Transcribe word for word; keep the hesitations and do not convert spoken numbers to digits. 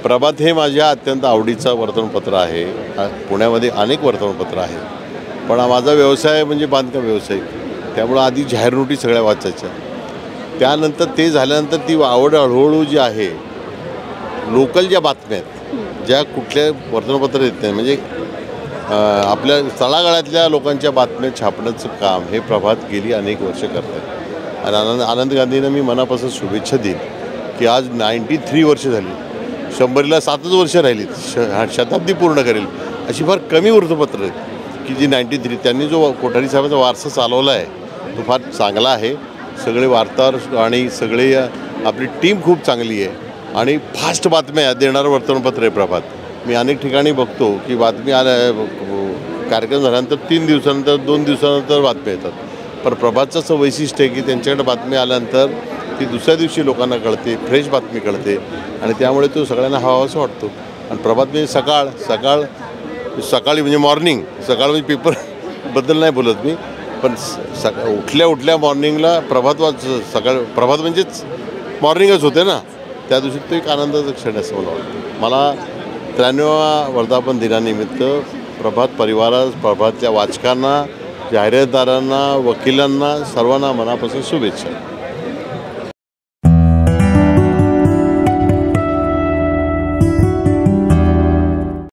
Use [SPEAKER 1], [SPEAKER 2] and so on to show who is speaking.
[SPEAKER 1] प्रभात हे माझ्या अत्यंत आवडीचं वर्तमानपत्र आहे. पुण्यामध्ये अनेक वर्तमानपत्र आहेत, पण माझा व्यवसाय म्हणजे बांधकाम व्यावसायिक, त्यामुळं आधी जाहीर नोटीस सगळ्या वाचायच्या. त्यानंतर ते झाल्यानंतर ती आवड हळूहळू जी आहे, लोकल ज्या बातम्या आहेत, ज्या कुठल्या वर्तमानपत्र येत नाही, म्हणजे आपल्या तळागाळातल्या लोकांच्या बातम्या छापण्याचं काम हे प्रभात गेली अनेक वर्ष करत आहे. आणि आनंद आनंद गांधींना मी मनापासून शुभेच्छा देईन की आज नाईंटी थ्री वर्ष झाली, शंभरीला सातच वर्ष राहिली, श शताब्दी पूर्ण करेल अशी फार कमी वृत्तपत्र आहेत की जी नाईंटी थ्री त्यांनी जो कोठारी साहेबांचा वारसा चालवला आहे तो फार चांगला आहे. सगळे वार्ताहर आणि सगळे आपली टीम खूप चांगली आहे आणि फास्ट बातम्या देणारं वर्तमानपत्र आहे प्रभात. मी अनेक ठिकाणी बघतो की बातमी आल्या, कार्यक्रम झाल्यानंतर तीन दिवसानंतर दोन दिवसानंतर बातम्या येतात, पण प्रभातचं असं वैशिष्ट्य आहे की त्यांच्याकडे बातमी आल्यानंतर ती दुसऱ्या दिवशी लोकांना कळते, फ्रेश बातमी कळते आणि त्यामुळे तो सगळ्यांना हवा असं वाटतो. आणि प्रभात म्हणजे सकाळ सकाळ सकाळी म्हणजे मॉर्निंग, सकाळ म्हणजे पेपरबद्दल नाही बोलत मी, पण सका उठल्या उठल्या मॉर्निंगला प्रभात वाच सकाळ प्रभात म्हणजेच मॉर्निंगच होते ना, त्या दिवशी तो एक आनंदाचा क्षण असं मला वाटतं. मला त्र्याण्णवा वर्धापन दिनानिमित्त प्रभात परिवारास, प्रभातच्या वाचकांना, जाहिरातदारांना, वकिलांना सर्वांना मनापासून शुभेच्छा.